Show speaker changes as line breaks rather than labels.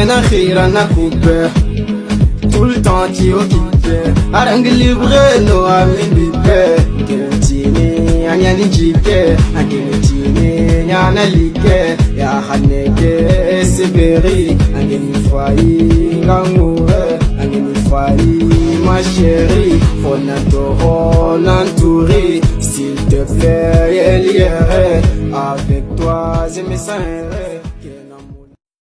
na khira na coupe. Tout le temps tu occupé. Arang libre no amin bipe. Tini anyani jike. Angini tini nyana like. Ya haneke seberi. Angini fayi ngamoure. Angini fayi ma chérie. Fonatoro l'entouré. S'il te plaît, elle irait. Avec toi, je me sens heureux.